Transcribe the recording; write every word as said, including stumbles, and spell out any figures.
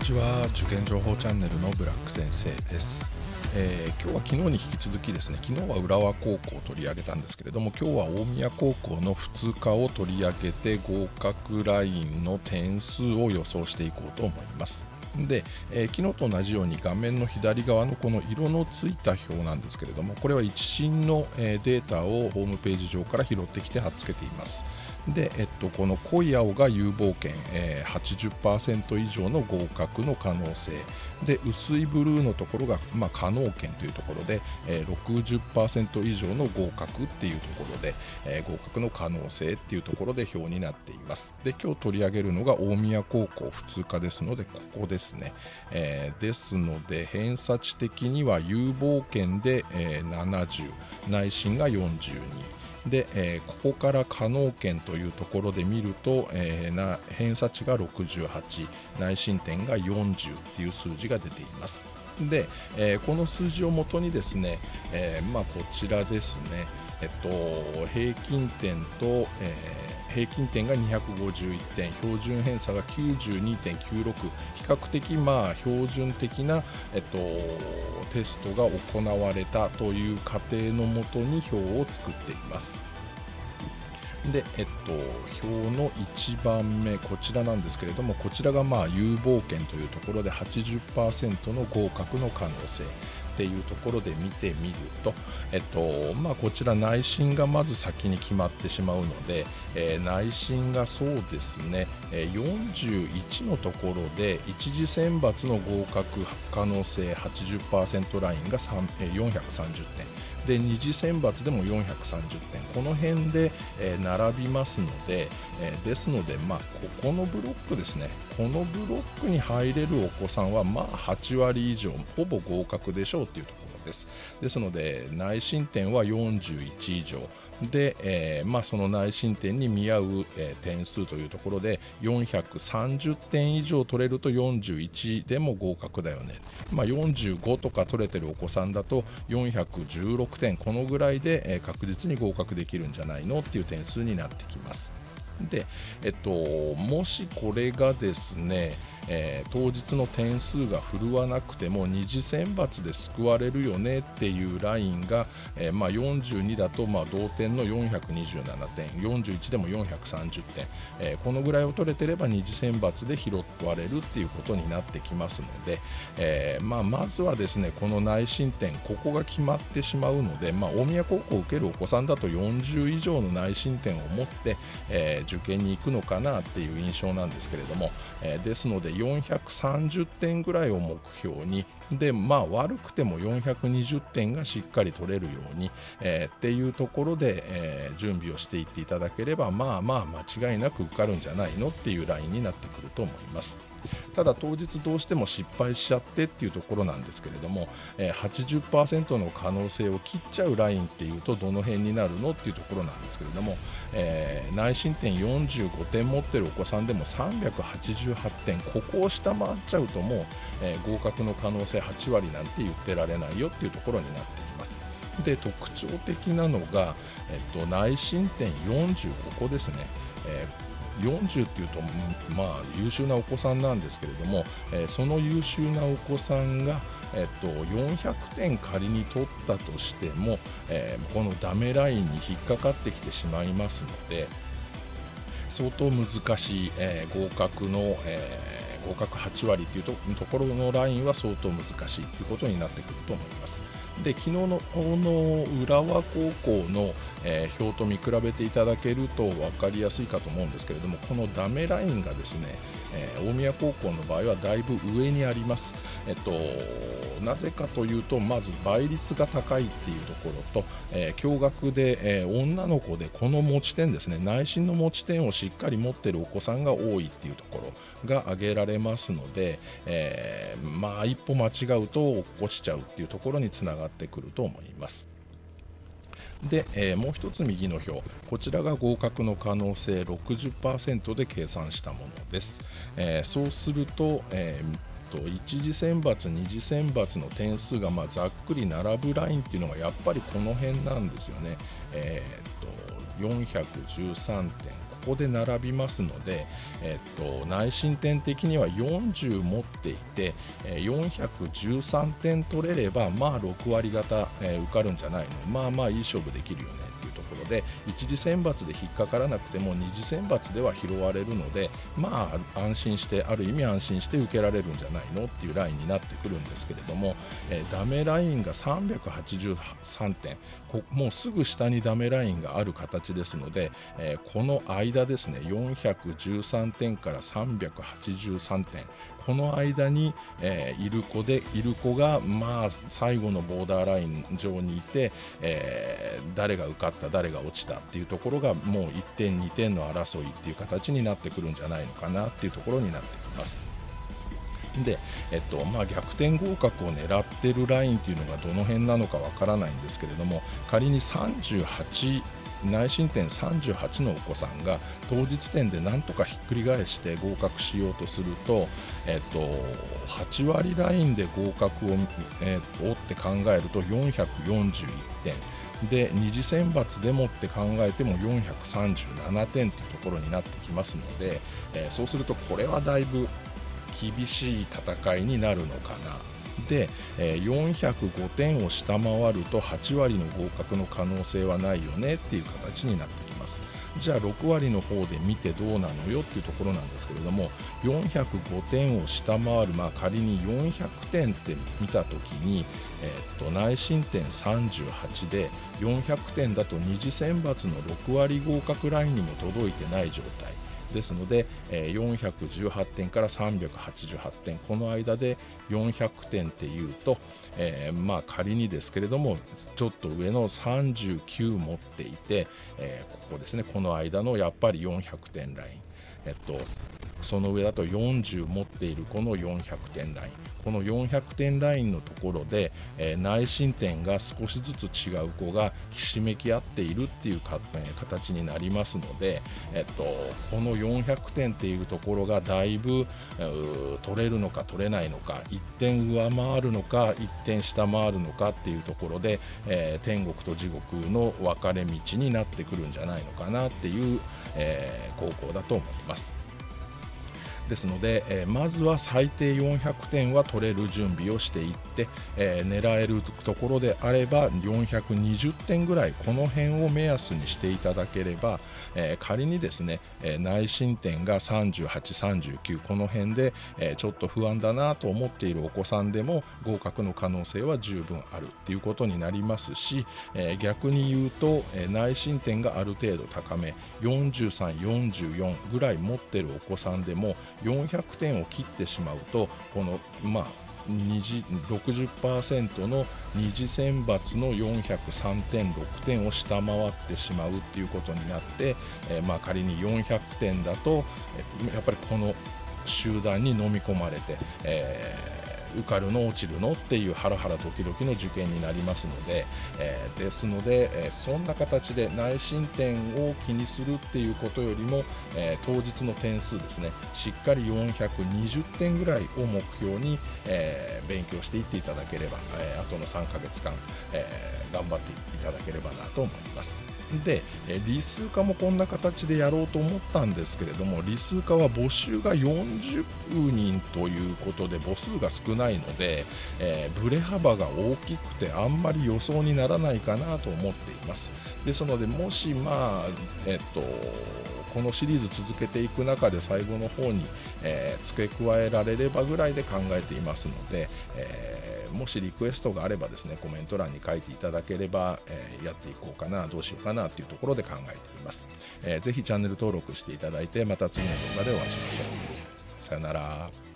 ちは。受験情報チャンネルのブラック先生です。えー、今日は昨日に引き続きですね、昨日は浦和高校を取り上げたんですけれども、今日は大宮高校の普通科を取り上げて合格ラインの点数を予想していこうと思います。で、えー、昨日と同じように画面の左側のこの色のついた表なんですけれども、これは一審の、えー、データをホームページ上から拾ってきて貼っつけています。で、えっと、この濃い青が有望圏、えー、はちじゅっパーセント 以上の合格の可能性で、薄いブルーのところが、まあ、可能圏というところで、えー、ろくじゅっパーセント 以上の合格っていうところで、えー、合格の可能性っていうところで表になっています。で、今日取り上げるのが大宮高校普通科ですので、ここですね。えー、ですので偏差値的には有望圏で、えー、ななじゅう、内心がよんじゅうにで、えー、ここから可能圏というところで見ると、えー、な偏差値がろくじゅうはち、内申点がよんじゅうっていう数字が出ています。で、えー、この数字をもとにですね、えーまあ、こちらですね、えっと、平均点と、えー平均点がにひゃくごじゅういってん、標準偏差が きゅうじゅうにてんきゅうろく、比較的まあ標準的な、えっと、テストが行われたという過程のもとに表を作っています。で、えっと、表のいちばんめ、こちらなんですけれども、こちらがまあ有望圏というところで はちじゅっパーセント の合格の可能性っていうところで見てみると、えっとまあ、こちら内申がまず先に決まってしまうので、えー、内申がそうですね、えー、よんじゅういちのところで一次選抜の合格可能性 はちじゅっパーセント ラインがよんひゃくさんじゅってんで、二次選抜でもよんひゃくさんじゅってん、この辺で、えー、並びますので、えー、ですので、まあ、ここのブロックですね、このブロックに入れるお子さんはまあはちわり以上ほぼ合格でしょうというところです。ですので内申点はよんじゅういち以上で、えーまあ、その内申点に見合う、えー、点数というところでよんひゃくさんじゅってん以上取れるとよんじゅういちでも合格だよね、まあ、よんじゅうごとか取れてるお子さんだとよんひゃくじゅうろくてん、このぐらいで、えー、確実に合格できるんじゃないのっていう点数になってきます。で、えっと、もしこれがですね、えー、当日の点数が振るわなくても二次選抜で救われるよねっていうラインが、えーまあ、よんじゅうにだとまあ同点のよんひゃくにじゅうななてん、よんじゅういちでもよんひゃくさんじゅってん、えー、このぐらいを取れてれば二次選抜で拾われるっていうことになってきますので、えーまあ、まずはですね、この内申点、ここが決まってしまうので、まあ、大宮高校を受けるお子さんだとよんじゅう以上の内申点を持って、えー、受験に行くのかなっていう印象なんですけれども、えー、ですのでよんひゃくさんじゅってんぐらいを目標に、でまあ悪くてもよんひゃくにじゅってんがしっかり取れるように、えー、っていうところで、えー、準備をしていっていただければ、まあまあ間違いなく受かるんじゃないのっていうラインになってくると思います。ただ当日どうしても失敗しちゃってっていうところなんですけれども、えー、はちじゅっパーセント の可能性を切っちゃうラインっていうとどの辺になるのっていうところなんですけれども、えー、内申点よんじゅうごてん持ってるお子さんでもさんびゃくはちじゅうはってん、ここを下回っちゃうともう、えー、合格の可能性はちわりなんて言ってられないよっていうところになってきます。で、特徴的なのが、えっと、内申点よんじゅう、ここですね、えーよんじゅうっていうと、まあ、優秀なお子さんなんですけれども、えー、その優秀なお子さんが、えっと、よんひゃくてん仮に取ったとしても、えー、このダメラインに引っかかってきてしまいますので、相当難しい、えー、合格の、えー、合格はちわりという と, ところのラインは相当難しいということになってくると思います。で、昨日のこの浦和高校の、えー、表と見比べていただけると分かりやすいかと思うんですけれども、このダメラインがですね、えー、大宮高校の場合はだいぶ上にあります。えっと、なぜかというと、まず倍率が高いっていうところと、えー、共学で、えー、女の子でこの持ち点ですね、内申の持ち点をしっかり持っているお子さんが多いっていうところが挙げられますので、えー、まあ一歩間違うと落っこちちゃうっていうところにつながってくると思います。で、えー、もう一つ右の表、こちらが合格の可能性 ろくじゅっパーセント で計算したものです。えー、そうすると、えー一次選抜、二次選抜の点数がまあざっくり並ぶラインっていうのがやっぱりこの辺なんですよね。えー、っとよんひゃくじゅうさんてん、ここで並びますので、えっと、内申点的にはよんじゅう持っていて、えー、よんひゃくじゅうさんてん取れれば、まあろく割方、えー、受かるんじゃないの、まあまあいい勝負できるよねっていうところで、一次選抜で引っかからなくても二次選抜では拾われるので、まあ安心して、ある意味安心して受けられるんじゃないのっていうラインになってくるんですけれども、えー、ダメラインがさんびゃくはちじゅうさんてん、こもうすぐ下にダメラインがある形ですので、えー、この間ですね、よんひゃくじゅうさんてんからさんびゃくはちじゅうさんてん、この間に、えー、いる子でいる子が、まあ、最後のボーダーライン上にいて、えー、誰が受かった誰が落ちたっていうところがもういってんにてんの争いっていう形になってくるんじゃないのかなっていうところになってきます。で、えっとまあ、逆転合格を狙ってるラインっていうのがどの辺なのかわからないんですけれども、仮にさんじゅうはち内申点さんじゅうはちのお子さんが当日点でなんとかひっくり返して合格しようとすると、えっと、はち割ラインで合格を、えっと、って考えるとよんひゃくよんじゅういってんで、二次選抜でもって考えてもよんひゃくさんじゅうななてんというところになってきますので、えー、そうするとこれはだいぶ厳しい戦いになるのかな。で、えー、よんひゃくごてんを下回るとはち割の合格の可能性はないよねっていう形になってきます。じゃあろく割の方で見てどうなのよっていうところなんですけれども、よんひゃくごてんを下回る、まあ、仮によんひゃくてんって見たときに、えー、っと内申点さんじゅうはちでよんひゃくてんだと二次選抜のろく割合格ラインにも届いてない状態ですので、えー、よんひゃくじゅうはちてんからさんびゃくはちじゅうはちてん、この間でよんひゃくてんっていうと、えー、まあ仮にですけれどもちょっと上のさんじゅうきゅう持っていて、えー、ここですね、この間のやっぱりよんひゃくてんライン、えっとその上だとよんじゅう持っているこのよんひゃくてんライン、このよんひゃくてんラインのところで、えー、内申点が少しずつ違う子がひしめき合っているっていうか、えー、形になりますので、えっと、このよんひゃくてんっていうところがだいぶ取れるのか取れないのか、いってん上回るのかいってん下回るのかっていうところで、えー、天国と地獄の分かれ道になってくるんじゃないのかなっていう、えー、高校だと思います。ですので、えー、まずは最低よんひゃくてんは取れる準備をしていって、えー、狙えるところであればよんひゃくにじゅってんぐらい、この辺を目安にしていただければ、えー、仮にですね、えー、内申点がさんじゅうはち、さんじゅうきゅう、この辺で、えー、ちょっと不安だなと思っているお子さんでも合格の可能性は十分あるということになりますし、えー、逆に言うと、えー、内申点がある程度高めよんじゅうさん、よんじゅうよんぐらい持っているお子さんでもよんひゃくてんを切ってしまうと、このまあ二次 ろくじゅっパーセント の二次選抜のよんひゃくさんてん、ろくてんを下回ってしまうっていうことになって、えー、まあ仮によんひゃくてんだと、えー、やっぱりこの集団に飲み込まれて、えー受かるの落ちるのっていうハラハラドキドキの受験になりますので、えー、ですので、えー、そんな形で内申点を気にするっていうことよりも、えー、当日の点数ですね、しっかりよんひゃくにじゅってんぐらいを目標に、えー、勉強していっていただければ、えー、あとのさんかげつかん、えー、頑張っていただければなと思います。で、理数科もこんな形でやろうと思ったんですけれども、理数科は募集がよんじゅうにんということで母数が少ないので、えー、ブレ幅が大きくてあんまり予想にならないかなと思っています。ですので、もしまあえっとこのシリーズ続けていく中で最後の方に、えー、付け加えられればぐらいで考えていますので、えーもしリクエストがあればですね、コメント欄に書いていただければ、えー、やっていこうかな、どうしようかなというところで考えています。えー、ぜひチャンネル登録していただいて、また次の動画でお会いしましょう。さよなら。